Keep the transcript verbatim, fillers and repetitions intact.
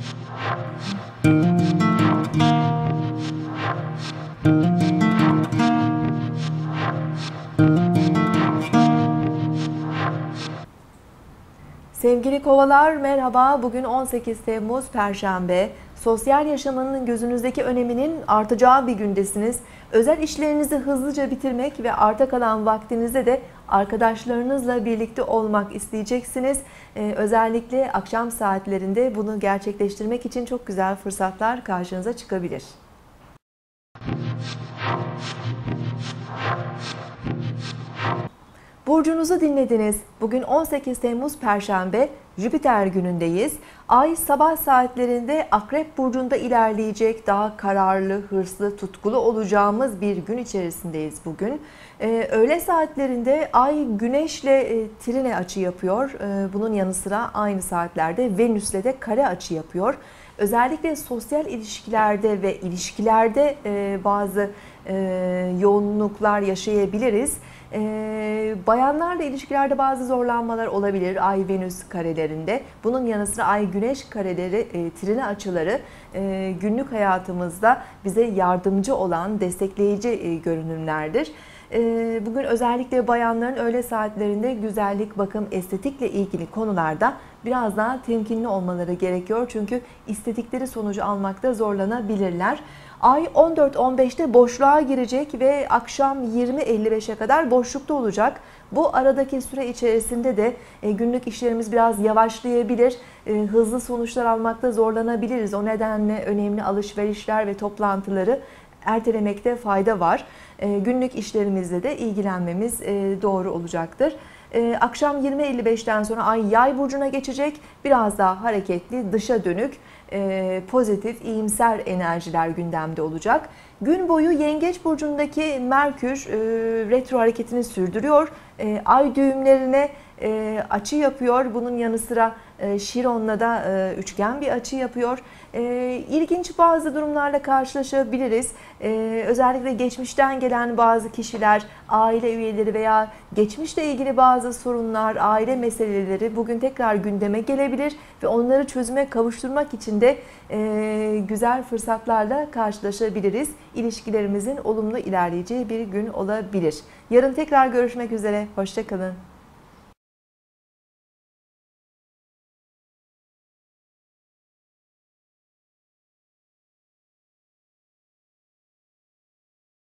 Sevgili kovalar merhaba. Bugün on sekiz Temmuz Perşembe. Sosyal yaşamının gözünüzdeki öneminin artacağı bir gündesiniz. Özel işlerinizi hızlıca bitirmek ve arta kalan vaktinizde de arkadaşlarınızla birlikte olmak isteyeceksiniz. Ee, özellikle akşam saatlerinde bunu gerçekleştirmek için çok güzel fırsatlar karşınıza çıkabilir. Burcunuzu dinlediniz. Bugün on sekiz Temmuz Perşembe, Jüpiter günündeyiz. Ay sabah saatlerinde Akrep Burcu'nda ilerleyecek, daha kararlı, hırslı, tutkulu olacağımız bir gün içerisindeyiz bugün. Ee, öğle saatlerinde Ay Güneş'le e, trine açı yapıyor. Ee, bunun yanı sıra aynı saatlerde Venüs'le de kare açı yapıyor. Özellikle sosyal ilişkilerde ve ilişkilerde e, bazı e, yoğunluklar yaşayabiliriz. Ee, bayanlarla ilişkilerde bazı zorlanmalar olabilir Ay-Venüs karelerinde. Bunun yanı sıra Ay-Güneş kareleri, e, trine açıları e, günlük hayatımızda bize yardımcı olan, destekleyici e, görünümlerdir. E, bugün özellikle bayanların öğle saatlerinde güzellik, bakım, estetikle ilgili konularda biraz daha temkinli olmaları gerekiyor. Çünkü istedikleri sonucu almakta zorlanabilirler. Ay on dört on beşte boşluğa girecek ve akşam yirmi elli beşe kadar boşlukta olacak. Bu aradaki süre içerisinde de günlük işlerimiz biraz yavaşlayabilir, hızlı sonuçlar almakta zorlanabiliriz. O nedenle önemli alışverişler ve toplantıları ertelemekte fayda var. Günlük işlerimizle de ilgilenmemiz doğru olacaktır. Akşam yirmi elli beşten sonra Ay Yay burcuna geçecek. Biraz daha hareketli, dışa dönük, pozitif, iyimser enerjiler gündemde olacak. Gün boyu Yengeç burcundaki Merkür retro hareketini sürdürüyor. Ay düğümlerine açı yapıyor. Bunun yanı sıra Şiron'la da üçgen bir açı yapıyor. İlginç bazı durumlarla karşılaşabiliriz. Özellikle geçmişten gelen bazı kişiler, aile üyeleri veya geçmişle ilgili bazı sorunlar, aile meseleleri bugün tekrar gündeme gelebilir ve onları çözüme kavuşturmak için de güzel fırsatlarla karşılaşabiliriz. İlişkilerimizin olumlu ilerleyeceği bir gün olabilir. Yarın tekrar görüşmek üzere. Hoşça kalın.